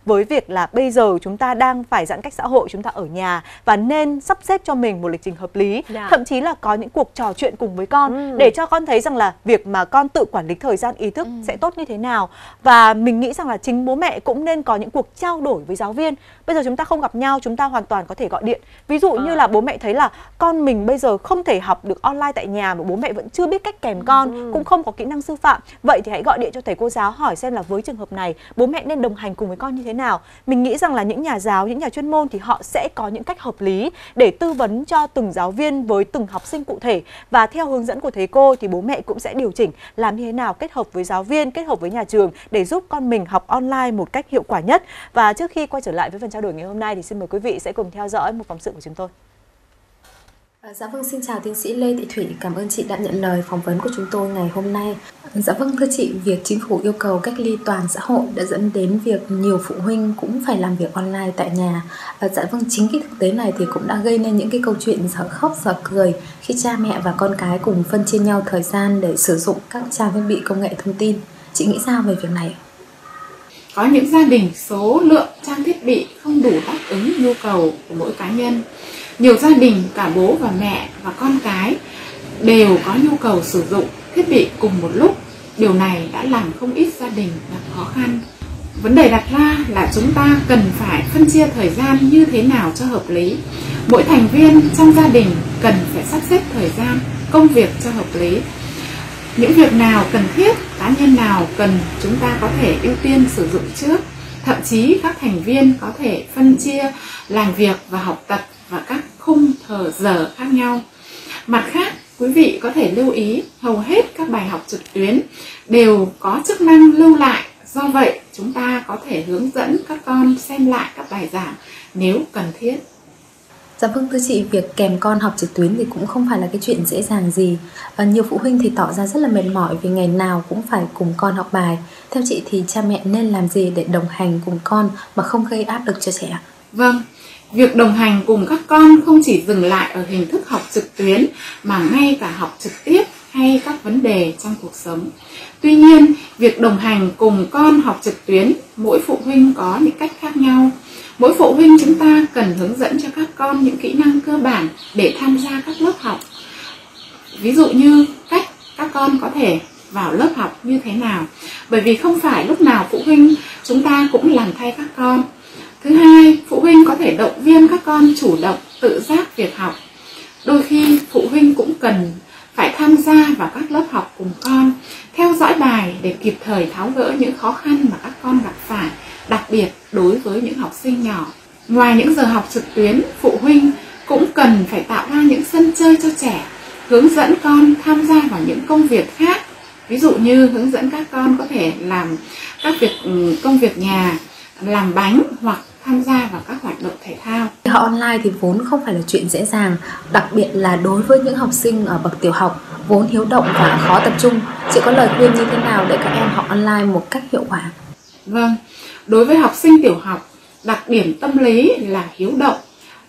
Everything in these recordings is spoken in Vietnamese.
với việc là bây giờ chúng ta đang phải giãn cách xã hội, chúng ta ở nhà và nên sắp xếp cho mình một lịch trình hợp lý. Thậm chí là có những cuộc trò chuyện cùng với con để cho con thấy rằng là việc mà con tự quản lý thời gian ý thức sẽ tốt như thế nào. Và mình nghĩ rằng là chính bố mẹ cũng nên có những cuộc trao đổi với giáo viên. Bây giờ chúng ta không gặp nhau, chúng ta hoàn toàn có thể gọi điện. Ví dụ như là bố mẹ thấy là con mình bây giờ không thể học được online tại nhà mà bố mẹ vẫn chưa biết cách kèm con, cũng không có kỹ năng sư phạm. Vậy thì hãy gọi điện cho thầy cô giáo hỏi xem là với trường hợp này bố mẹ nên đồng hành cùng với con như thế nào. Mình nghĩ rằng là những nhà giáo, những nhà chuyên môn thì họ sẽ có những cách hợp lý để tư vấn cho từng giáo viên với từng học sinh cụ thể. Và theo hướng dẫn của thầy cô thì bố mẹ cũng sẽ điều chỉnh làm như thế nào kết hợp với giáo viên, kết hợp với nhà trường để giúp con mình học online một cách hiệu quả nhất. Và trước khi quay trở lại với phần trao đổi ngày hôm nay thì xin mời quý vị sẽ cùng theo dõi một phóng sự của chúng tôi. Dạ vâng, xin chào tiến sĩ Lê Thị Thủy, cảm ơn chị đã nhận lời phỏng vấn của chúng tôi ngày hôm nay. Dạ vâng, thưa chị, việc chính phủ yêu cầu cách ly toàn xã hội đã dẫn đến việc nhiều phụ huynh cũng phải làm việc online tại nhà. Dạ vâng, chính cái thực tế này thì cũng đã gây nên những cái câu chuyện dở khóc dở cười khi cha mẹ và con cái cùng phân chia nhau thời gian để sử dụng các trang thiết bị công nghệ thông tin. Chị nghĩ sao về việc này? Có những gia đình số lượng trang thiết bị không đủ đáp ứng nhu cầu của mỗi cá nhân. Nhiều gia đình cả bố và mẹ và con cái đều có nhu cầu sử dụng thiết bị cùng một lúc. Điều này đã làm không ít gia đình gặp khó khăn. Vấn đề đặt ra là chúng ta cần phải phân chia thời gian như thế nào cho hợp lý. Mỗi thành viên trong gia đình cần phải sắp xếp thời gian, công việc cho hợp lý. Những việc nào cần thiết, cá nhân nào cần, chúng ta có thể ưu tiên sử dụng trước. Thậm chí các thành viên có thể phân chia làm việc và học tập và các khung giờ khác nhau. Mặt khác, quý vị có thể lưu ý hầu hết các bài học trực tuyến đều có chức năng lưu lại. Do vậy, chúng ta có thể hướng dẫn các con xem lại các bài giảng nếu cần thiết. Dạ vâng, thưa chị, việc kèm con học trực tuyến thì cũng không phải là cái chuyện dễ dàng gì. Nhiều phụ huynh thì tỏ ra rất là mệt mỏi vì ngày nào cũng phải cùng con học bài. Theo chị thì cha mẹ nên làm gì để đồng hành cùng con mà không gây áp lực cho trẻ? Vâng, việc đồng hành cùng các con không chỉ dừng lại ở hình thức học trực tuyến mà ngay cả học trực tiếp hay các vấn đề trong cuộc sống. Tuy nhiên, việc đồng hành cùng con học trực tuyến, mỗi phụ huynh có những cách khác nhau. Mỗi phụ huynh chúng ta cần hướng dẫn cho các con những kỹ năng cơ bản để tham gia các lớp học. Ví dụ như cách các con có thể vào lớp học như thế nào. Bởi vì không phải lúc nào phụ huynh chúng ta cũng làm thay các con. Thứ hai, phụ huynh có thể động viên các con chủ động tự giác việc học. Đôi khi phụ huynh cũng cần phải tham gia vào các lớp học cùng con, theo dõi bài để kịp thời tháo gỡ những khó khăn mà các con gặp phải, đặc biệt đối với những học sinh nhỏ. Ngoài những giờ học trực tuyến, phụ huynh cũng cần phải tạo ra những sân chơi cho trẻ, hướng dẫn con tham gia vào những công việc khác. Ví dụ như hướng dẫn các con có thể làm các công việc nhà, làm bánh hoặc tham gia vào các hoạt động thể thao. Học online thì vốn không phải là chuyện dễ dàng, đặc biệt là đối với những học sinh ở bậc tiểu học vốn hiếu động và khó tập trung. Chị có lời khuyên như thế nào để các em học online một cách hiệu quả? Vâng, đối với học sinh tiểu học, đặc điểm tâm lý là hiếu động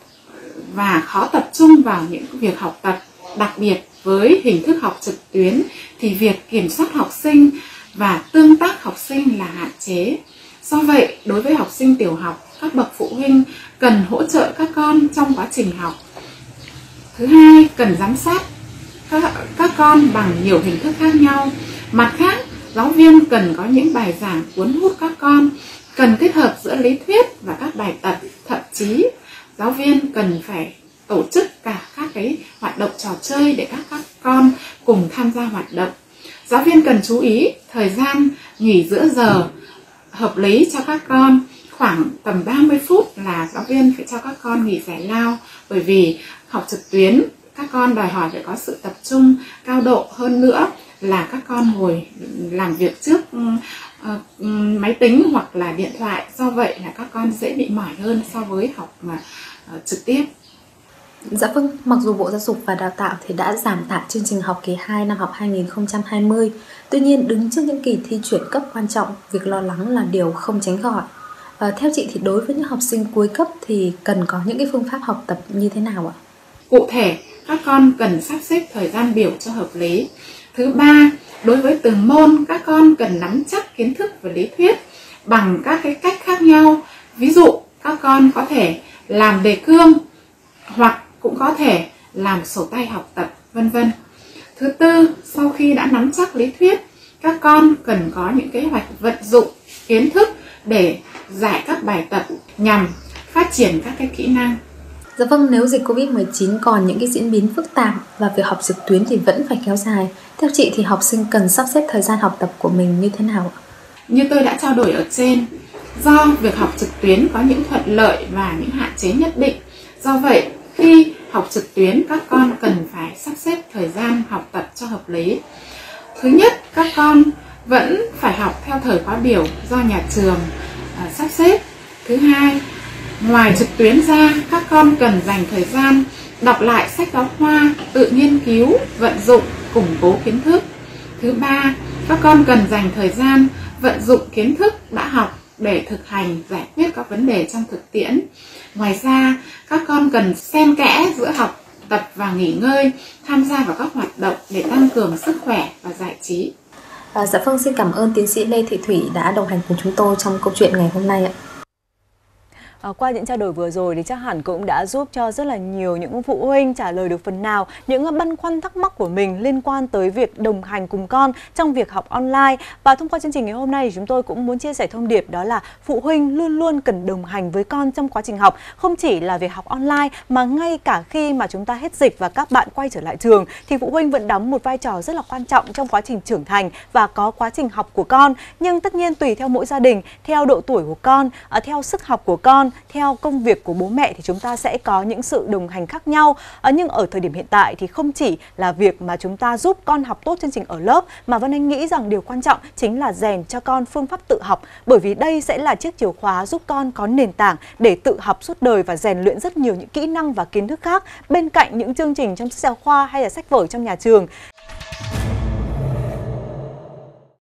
và khó tập trung vào những việc học tập. Đặc biệt với hình thức học trực tuyến thì việc kiểm soát học sinh và tương tác học sinh là hạn chế. Do vậy, đối với học sinh tiểu học, các bậc phụ huynh cần hỗ trợ các con trong quá trình học. Thứ hai, cần giám sát các con bằng nhiều hình thức khác nhau. Mặt khác, giáo viên cần có những bài giảng cuốn hút các con, cần kết hợp giữa lý thuyết và các bài tập. Thậm chí, giáo viên cần phải tổ chức cả các cái hoạt động trò chơi để các con cùng tham gia hoạt động. Giáo viên cần chú ý thời gian nghỉ giữa giờ hợp lý cho các con, khoảng tầm 30 phút là giáo viên phải cho các con nghỉ giải lao, bởi vì học trực tuyến các con đòi hỏi phải có sự tập trung cao độ, hơn nữa là các con ngồi làm việc trước máy tính hoặc là điện thoại, do vậy là các con dễ bị mỏi hơn so với học trực tiếp. Dạ vâng, mặc dù Bộ Giáo dục và Đào tạo thì đã giảm tải chương trình học kỳ 2 năm học 2020, tuy nhiên đứng trước những kỳ thi chuyển cấp quan trọng, việc lo lắng là điều không tránh khỏi. Theo chị thì đối với những học sinh cuối cấp thì cần có những cái phương pháp học tập như thế nào ạ? Cụ thể, các con cần sắp xếp thời gian biểu cho hợp lý. Thứ ba, đối với từng môn, các con cần nắm chắc kiến thức và lý thuyết bằng các cái cách khác nhau Ví dụ các con có thể làm đề cương hoặc cũng có thể làm sổ tay học tập, vân vân. Thứ tư, sau khi đã nắm chắc lý thuyết, các con cần có những kế hoạch vận dụng kiến thức để giải các bài tập nhằm phát triển các cái kỹ năng. Dạ vâng, nếu dịch Covid-19 còn những cái diễn biến phức tạp và việc học trực tuyến thì vẫn phải kéo dài, theo chị thì học sinh cần sắp xếp thời gian học tập của mình như thế nào ạ? Như tôi đã trao đổi ở trên, do việc học trực tuyến có những thuận lợi và những hạn chế nhất định. Do vậy, khi học trực tuyến, các con cần phải sắp xếp thời gian học tập cho hợp lý. Thứ nhất, các con vẫn phải học theo thời khóa biểu do nhà trường sắp xếp. Thứ hai, ngoài trực tuyến ra, các con cần dành thời gian đọc lại sách giáo khoa, tự nghiên cứu, vận dụng, củng cố kiến thức. Thứ ba, các con cần dành thời gian vận dụng kiến thức đã học để thực hành giải quyết các vấn đề trong thực tiễn. Ngoài ra, các con cần xen kẽ giữa học tập và nghỉ ngơi, tham gia vào các hoạt động để tăng cường sức khỏe và giải trí. Dạ vâng, xin cảm ơn tiến sĩ Lê Thị Thủy đã đồng hành cùng chúng tôi trong câu chuyện ngày hôm nay ạ. Qua những trao đổi vừa rồi thì chắc hẳn cũng đã giúp cho rất là nhiều những phụ huynh trả lời được phần nào những băn khoăn thắc mắc của mình liên quan tới việc đồng hành cùng con trong việc học online. Và thông qua chương trình ngày hôm nay thì chúng tôi cũng muốn chia sẻ thông điệp đó là phụ huynh luôn luôn cần đồng hành với con trong quá trình học, không chỉ là việc học online mà ngay cả khi mà chúng ta hết dịch và các bạn quay trở lại trường thì phụ huynh vẫn đóng một vai trò rất là quan trọng trong quá trình trưởng thành và có quá trình học của con. Nhưng tất nhiên tùy theo mỗi gia đình, theo độ tuổi của con, theo sức học của con, theo công việc của bố mẹ thì chúng ta sẽ có những sự đồng hành khác nhau. Nhưng ở thời điểm hiện tại thì không chỉ là việc mà chúng ta giúp con học tốt chương trình ở lớp, mà Vân Anh nghĩ rằng điều quan trọng chính là rèn cho con phương pháp tự học, bởi vì đây sẽ là chiếc chìa khóa giúp con có nền tảng để tự học suốt đời và rèn luyện rất nhiều những kỹ năng và kiến thức khác bên cạnh những chương trình trong sách giáo khoa hay là sách vở trong nhà trường.